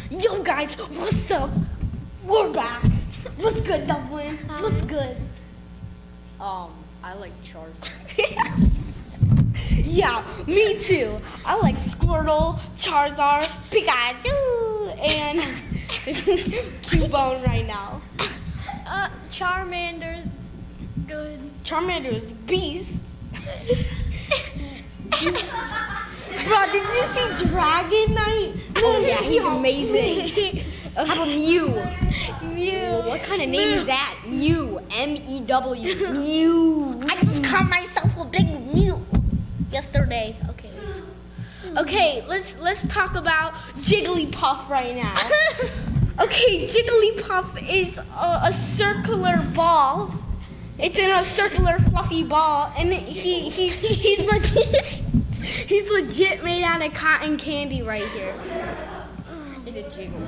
Yo guys, what's up? We're back. What's good, Dublin? What's good? I like Charizard. Yeah, me too. I like Squirtle, Charizard, Pikachu, and Cubone right now. Charmander's good. Charmander is beast. Bro, did you see Dragon Knight? Oh yeah, he's amazing. How about Mew? Mew. Well, what kind of name is that? Mew. M-E-W. Mew. I just caught myself a big Mew yesterday. Okay, let's talk about Jigglypuff right now. Okay, Jigglypuff is a circular ball. It's in a circular fluffy ball, and he's legit. He's legit made out of cotton candy right here. In a jiggle.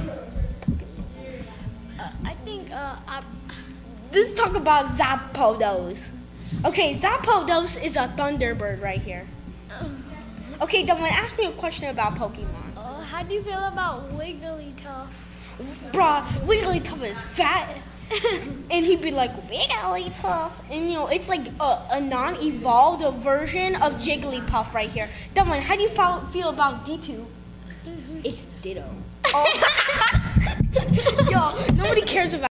I think Let's talk about Zapdos. Okay, Zapdos is a Thunderbird right here. Okay, Dublin, ask me a question about Pokemon. how do you feel about Wigglytuff? Bruh, Wigglytuff is fat. And he'd be like, Wigglytuff. And it's like a non-evolved version of Jigglypuff right here. Dublin, how do you feel about D2? It's Ditto. Oh. Yo, nobody cares about